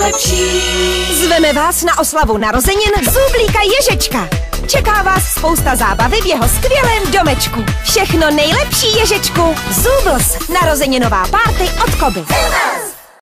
nejlepší. Zveme vás na oslavu narozenin Zúblíka Ježečka. Čeká vás spousta zábavy v jeho skvělém domečku. Všechno nejlepší Ježečku. Zúbls, narozeninová párty od Koby.